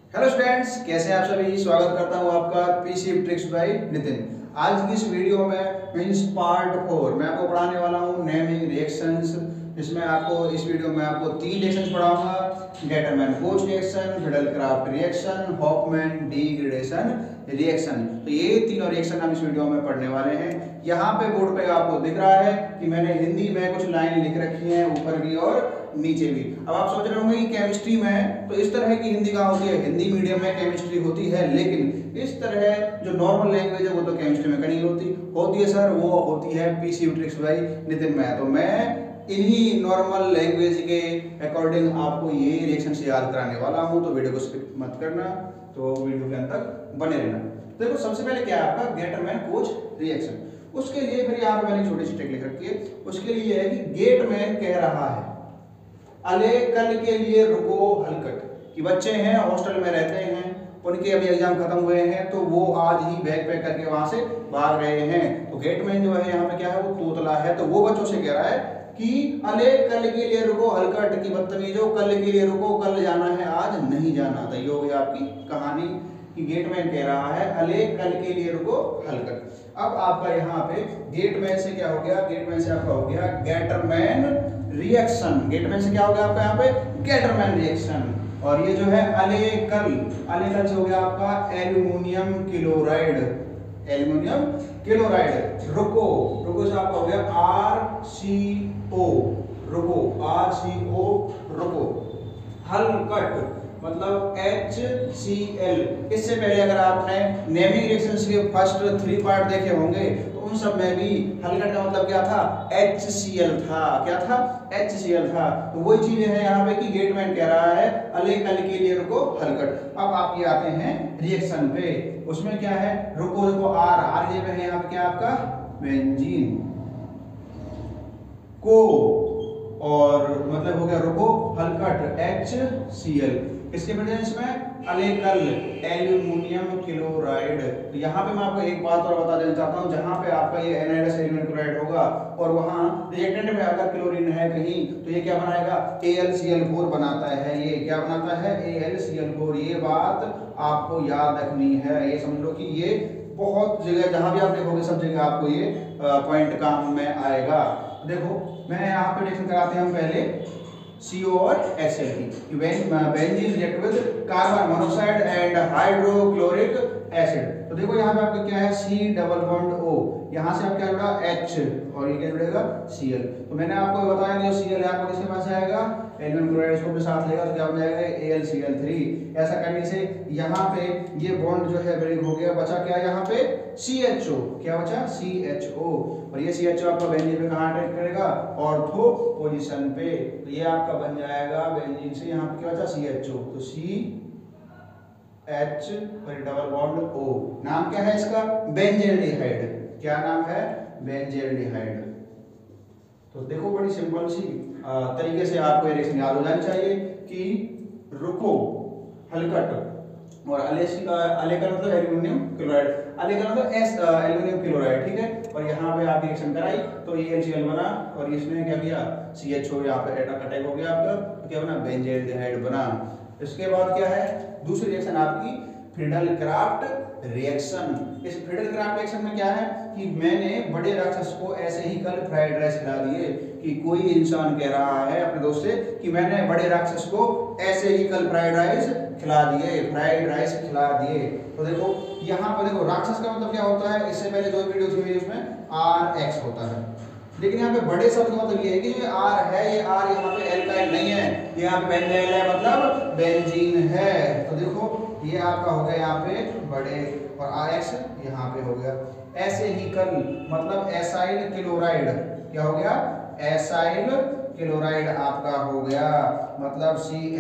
Hello students, कैसे हैं आप सभी। स्वागत करता हूं आपका पीसी ट्रिक्स बाय नितिन। आज की इस वीडियो में मींस पार्ट 4 मैं आपको पढ़ाने वाला हूं नेमिंग रिएक्शंस। इसमें आपको इस वीडियो में आपको 3 रिएक्शंस पढ़ाऊंगा। Gattermann Koch reaction, Friedel Crafts reaction, Hofmann degradation reaction. तो ये तीनों रिएक्शन हम इस वीडियो में पढ़ने वाले हैं। यहाँ पे बोर्ड पे आपको दिख रहा है कि मैंने हिंदी में कुछ लाइन लिख रखी है, ऊपर भी और नीचे भी। अब आप सोच रहे होंगे कि केमिस्ट्री में तो इस तरह की हिंदी कहाँ होती है, हिंदी मीडियम में केमिस्ट्री होती है, लेकिन इस तरह जो नॉर्मल लैंग्वेज है वो तो केमिस्ट्री में कहीं होती है सर, वो होती है पीसी ट्रिक्स बाय नितिन में। तो मैं इन्हीं नॉर्मल लैंग्वेज के अकॉर्डिंग आपको ये रिएक्शन से याद कराने वाला हूँ, तो वीडियो को स्किप मत करना, तो वीडियो के अंत तक बने रहना। तो देखो सबसे पहले क्या है आपका गेटरमैन कोच रिएक्शन। उसके लिए फिर यहाँ पे मैंने छोटी सी ट्रिक लिख रखी है। उसके लिए है कि गेटमैन कह रहा है अले कल के लिए रुको हलकट, कि बच्चे हैं हॉस्टल में रहते हैं, उनके अभी एग्जाम खत्म हुए हैं, तो वो आज ही बैग पैक करके वहां से भाग रहे हैं। तो गेटमैन जो है यहाँ पे क्या है, वो तोतला है। तो वो बच्चों से कह रहा है कि अले कल के लिए रुको हलकट, की बदतमीजों कल के लिए रुको, कल जाना है आज नहीं जाना। तो ये हो गई आपकी कहानी कि गेटमैन कह रहा है अले कल के लिए रुको हलकट। अब आपका यहाँ पे गेटमैन से क्या हो गया, गेटमैन से आपका हो गया गेटरमैन रिएक्शन। गेटमैन से क्या हो गया आपका यहाँ पे गेटरमैन रिएक्शन। और ये जो है अलेकल से हो गया आपका एल्यूमिनियम क्लोराइड, एल्यूमिनियम क्लोराइड। रुको से आपका हो गया RCO, रुको। हलकट मतलब HCl। इससे पहले अगर आपने नेमिंग रिएक्शंस के फर्स्ट 3 पार्ट देखे होंगे तो उन सब में भी हलकट का मतलब क्या था, HCl था। क्या था, HCl था। तो वही चीजें हैं यहाँ पे कि गेटमैन कह रहा है अले कल के लिए रुको हलकट। अब आप ये आते हैं रिएक्शन पे, उसमें क्या है, रुको R ये पे है यहाँ पे क्या आपका बेंजीन को, और मतलब हो गया रुको हलकट HCl। इसके प्रेजेंस में अलेकल एल्यूमिनियम क्लोराइड। तो यहाँ पे मैं आपको एक बात और बता देना चाहता हूँ, जहाँ पे आपका ये एनाइडस एल्यूमिनियम क्लोराइड होगा और वहाँ रिएक्टेंट में अगर क्लोरीन है कहीं, तो ये क्या बनाएगा, AlCl4 बनाता है। ये क्या बनाता है, AlCl4। ये बात आपको याद रखनी है। ये समझ लो कि ये बहुत जगह जहां भी आप देखोगे सब जगह आपको ये पॉइंट काम में आएगा। देखो मैं यहाँ पे रिएक्शन कराते हैं हम पहले CO और HCl की। Benzene react with carbon monoxide and hydrochloric acid. तो देखो यहाँ पे आपका क्या है, C डबल बॉन्ड O, यहाँ से आप क्या जुड़ा H और ये क्या जुड़ेगा Cl। तो मैंने आपको बताया जो Cl है आपको किसके पास जाएगा, एल्यूमिनियम क्लोराइड इसको भी साथ लेगा तो क्या हो जाएगा AlCl3। ऐसा करने से यहाँ पे ये बॉन्ड जो है ब्रेक हो गया, बचा क्या यहाँ पे CHO। क्या बचा, CHO। और ये CHO आपका बेंजीन पे कहाँ अटैक करेगा, ऑर्थो पोजीशन पे। तो ये आपका बन जाएगा बेंजीन से यहाँ पे क्या बचा CHO, तो CH और डबल बॉन्ड O। नाम क्या है इसका, बेंजेल्डिहाइड। क्या नाम है, बेंजेल्डिहाइड। तो देखो बड़ी सिंपल सी तरीके से आपको ये रिएक्शन याद हो जानी चाहिए कि रुको हलकट और अले का मतलब एल्यूमिनियम क्लोराइड, अले का मतलब एल्यूमिनियम क्लोराइड, ठीक है। और यहाँ पे आप रिएक्शन कराई तो ये HCl बना और इसने क्या किया, CHO यहाँ पे अटैक हो गया आपका, तो क्या बना, बेंजेल्डिहाइड बना। इसके बाद क्या है, दूसरी रिएक्शन आपकी फिडेल-क्राफ्ट रिएक्शन। इस फिडेल-क्राफ्ट रिएक्शन में क्या है कि मैंने बड़े राक्षस को ऐसे ही कल फ्राइड राइस खिला दिए, कि कोई इंसान कह रहा है अपने दोस्त से कि मैंने बड़े राक्षस को ऐसे ही कल फ्राइड राइस खिला दिए। तो देखो यहाँ पर देखो राक्षस का मतलब क्या होता है, इससे पहले जो वीडियो थी मेरी उसमें RX होता है, लेकिन यहाँ पे बड़े शब्द का मतलब ये है कि ये R है, ये R यहाँ पे एल्काइल नहीं है, ये यहाँ पे बेंजेल है मतलब बेंजीन है। तो देखो ये आपका हो गया यहाँ पे बड़े और RX यहाँ पे हो गया। ऐसे ही कल मतलब एसाइल क्लोराइड, क्या हो गया, एसाइल क्लोराइड आपका हो गया, मतलब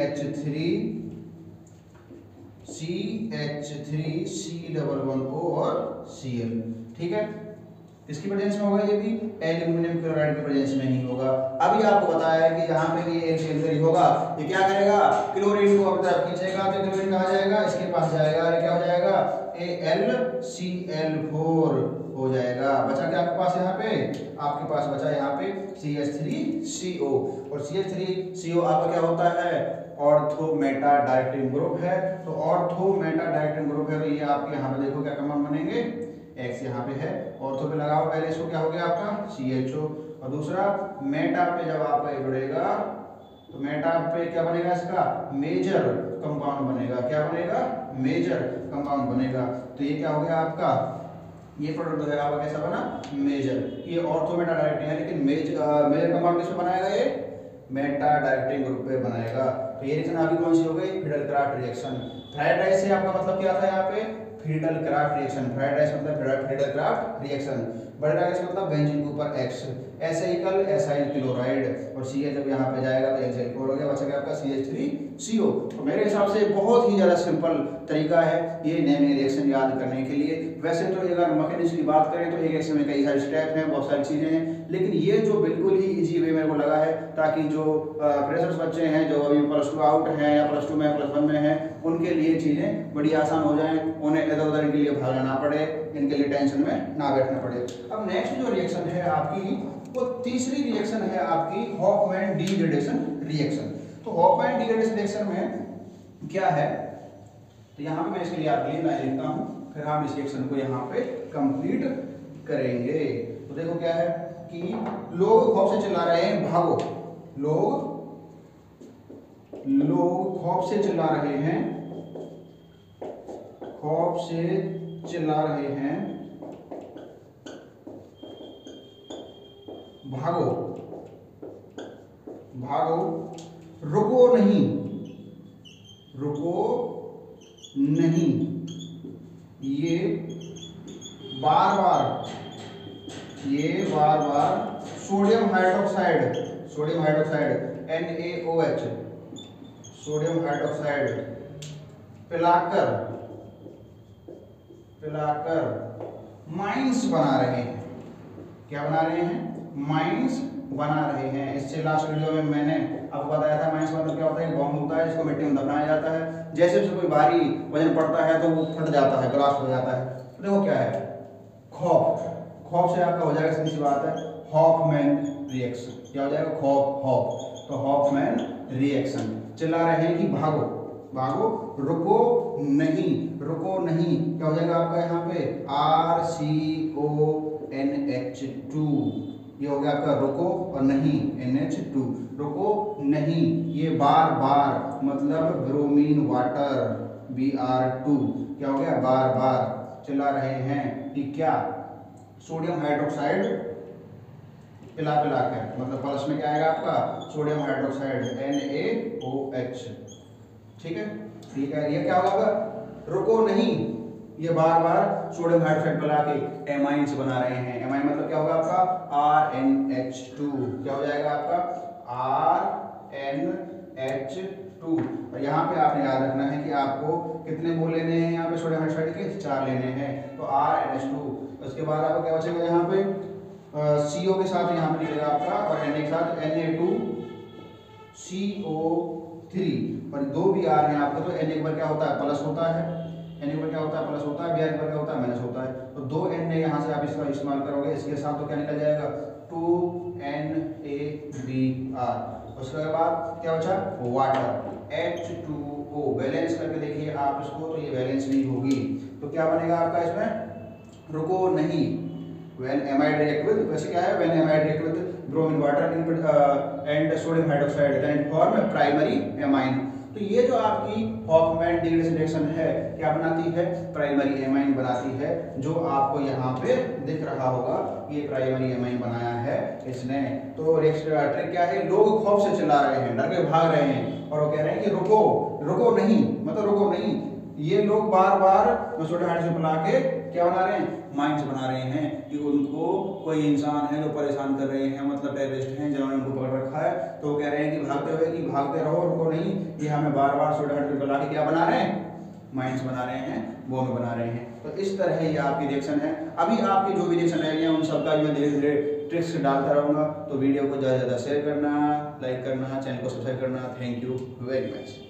CH3 C double one O और Cl, ठीक है। इसकी प्रेजेंस में होगा, ये भी एल्यूमिनियम क्लोराइड की प्रेजेंस में ही होगा। अभी आपको बताया है कि यहाँ पे भी HCl3 होगा, ये क्या करेगा, क्लोरीन को अपनी तरफ खींचेगा, तो क्लोरीन कहाँ जाएगा, इसके पास जाएगा, ये क्या हो जाएगा AlCl4 हो जाएगा। बचा क्या आपके पास यहाँ पे? आपके पास बचा यहाँ पे CH3CO, और CH3CO आपका क्या होता है? ऑर्थो मेटा डाइएक्टिव ग्रुप है। तो ऑर्थो मेटा डाइएक्टिव ग्रुप है, तो ये आपके यहाँ पे देखो क्या कंपाउंड बनेंगे, X यहाँ पे है, ऑर्थो पे लगाओ पहले इसको, क्या हो गया आपका CHO, और दूसरा मेटा पे जब आपका जुड़ेगा तो मेटा पे क्या बनेगा? इसका मेजर कंपाउंड बनेगा। क्या बनेगा? मेजर कंपाउंड बनेगा। तो ये क्या हो गया आपका? ये प्रोडक्ट जो है आपका कैसा बना? मेजर। ये ऑर्थो मेटा डाइरेक्टिव है, लेकिन मेजर कंपाउंड किसमें बनाएगा? ये मेटा डाइरेक्टिव ग्रुप पे बनाएगा। तो ये रिएक्शन आपकी कौन सी हो गई? Friedel-Crafts reaction. फ्राइड राइस से आपका मतलब क्या था यहाँ पे? Friedel Crafts reaction. फ्राइड राइस मतलब फ्रीडल-क्राफ्ट रिएक्शन। बड़े राइस मतलब बेंजीन के ऊपर X, एसाइकल एसाइल क्लोराइड, और CH जब यहाँ पे जाएगा तो एसाइल हो गया, बचा गया आपका CH3CO। तो मेरे हिसाब से बहुत ही ज़्यादा सिंपल तरीका है ये नेमिंग रिएक्शन याद करने के लिए। वैसे तो अगर मैकेनिक्स की बात करें तो एक रिएक्शन में कई सारे स्टेप हैं, बहुत सारी चीज़ें हैं, लेकिन ये जो बिल्कुल ही इजी वे मेरे को लगा है, ताकि जो फ्रेशर्स बच्चे हैं जो अभी +2 आउट हैं या +2 में +1 में हैं, उनके लिए चीज़ें बड़ी आसान हो जाएं, उन्हें इधर उधर इनके लिए भागना ना पड़े, इनके लिए टेंशन में ना बैठना पड़े। अब नेक्स्ट जो रिएक्शन है आपकी, वो तीसरी रिएक्शन है आपकी हॉफमैन डिग्रेडेशन रिएक्शन। तो हॉफमैन डिग्रेडेशन रिएक्शन में क्या है? तो यहाँ पे मैं इसके लिए आपके लिए लाइन लिखता हूँ, फिर हम इस रिएक्शन को यहाँ पे कंप्लीट करेंगे। तो देखो क्या है कि लोग खौफ से चिल्ला रहे हैं, भागो। लोग खौफ से चिल्ला रहे हैं, खौफ से चिल्ला रहे हैं, भागो भागो, रुको नहीं, रुको नहीं। ये बार बार sodium hydroxide NaOH, sodium hydroxide पिलाकर माइंस बना रहे हैं। क्या बना रहे हैं? माइंस बना रहे हैं। इससे लास्ट वीडियो में मैंने आपको बताया था माइंस मतलब क्या होता है? बॉम्ब होता है, इसको मिट्टी में दफनाया जाता है, जैसे उससे कोई भारी वजन पड़ता है तो वो फट जाता है, ब्लास्ट हो जाता है। तो देखो क्या है, खौफ से आपका हो जाएगा, सीधी सी बात है, हॉफमैन रिएक्शन। क्या हो जाएगा? खौफ। तो हॉफमैन रिएक्शन, चिल्ला रहे हैं कि भागो, रुको नहीं, क्या हो जाएगा आपका यहाँ पे? RCONH2, ये हो गया आपका रुको और नहीं, NH2, रुको नहीं। ये बार बार मतलब ब्रोमीन वाटर, Br2, क्या हो गया? बार बार चिल्ला रहे हैं कि क्या? सोडियम हाइड्रोक्साइड पिला के, मतलब प्लस में क्या आएगा आपका? Sodium hydroxide NaOH। ठीक है, ये क्या होगा? रुको नहीं, ये बार बार सोडियम हाइड्रोक्साइड पिला के एमाइंस बना रहे हैं। एमाइन मतलब क्या होगा आपका? RNH2, क्या हो जाएगा आपका? RNH2। और यहाँ पे आपने याद रखना है कि आपको कितने मोल लेने हैं यहाँ पे सोडियम हाइड्रोक्साइड के? 4 लेने हैं, तो RNH2। उसके बाद आपको क्या बचेगा यहाँ पे? CO के साथ यहाँ पे निकलेगा आपका, और Na के साथ Na2CO3, और 2 Br हैं आपका, तो Na के ऊपर क्या होता है? प्लस होता है, Na के ऊपर क्या होता है? प्लस होता है, Br के ऊपर क्या होता है? माइनस होता है। तो 2 Na यहाँ से आप इसका इस्तेमाल करोगे, इसके साथ तो क्या निकल जाएगा? 2NaBr। उसके बाद क्या बचा? Water, H2O। बैलेंस करके देखिए आप इसको, तो ये बैलेंस नहीं होगी, तो क्या बनेगा आपका इसमें? रुको नहीं। When amide react with, वैसे क्या है? When amide react with bromine water and sodium hydroxide, then it form a primary amine। तो ये जो आपकी हॉफमैन डिग्रेडेशन रिएक्शन है, क्या बनाती है? प्राइमरी एमाइन बनाती है, जो आपको यहाँ पे दिख रहा होगा, ये प्राइमरी एमाइन बनाया है इसने। तो ट्रिक क्या है? लोग खौफ से चिल्ला रहे हैं, डर के भाग रहे हैं, और वो कह रहे हैं कि रुको नहीं, मतलब रुको नहीं। ये लोग बार बार सोडियम हाइड्रोक्साइड पिला के क्या बना रहे हैं? माइंस बना रहे हैं कि उनको कोई इंसान है जो परेशान कर रहे हैं, मतलब टेररिस्ट हैं जिन्होंने उनको पकड़ रखा है, तो वो कह रहे हैं कि भागते रहो, रुको नहीं। ये हमें बार बार सोडियम हाइड्रोक्साइड पिला के क्या बना रहे हैं? माइंस बना रहे हैं, बॉम्ब बना रहे हैं। तो इस तरह ये आपकी रिएक्शन है। अभी आपकी जो भी रिएक्शन रह गई है उन सबका मैं धीरे धीरे ट्रिक्स डालता रहूँगा। तो वीडियो को ज़्यादा से ज़्यादा शेयर करना, लाइक करना, चैनल को सब्सक्राइब करना। Thank you very much.